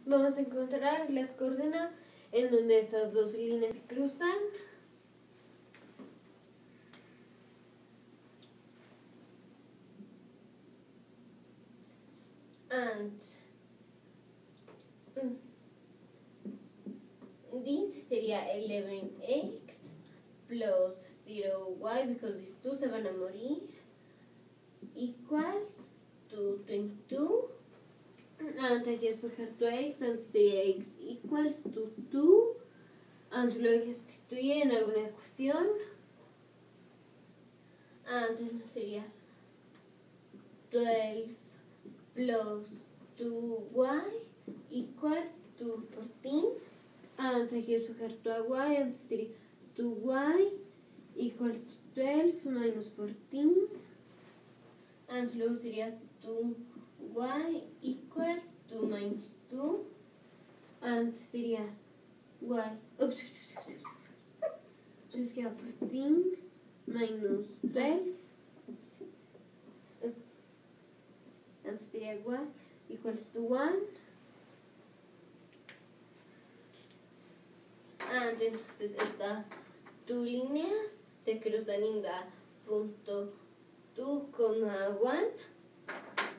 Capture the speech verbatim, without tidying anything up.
vamos a encontrar las coordenadas en donde estas dos líneas se cruzan. And this sería eleven x plus zero y, because these two se van a morir, equals to twenty-two. Antes de escoger tu x, antes sería x equals to two. Antes lo voy a sustituir en alguna ecuación. Antes no sería twelve plus two y equals to fourteen. Antes hay que escoger tu y, antes sería two y equals to twelve minus fourteen. Antes luego sería two y equals to minus two. Antes sería y. Ups. Entonces queda fourteen minus twelve. Ups. Antes sería y equals to one. Entonces estas dos líneas se cruzan en la punto two, one.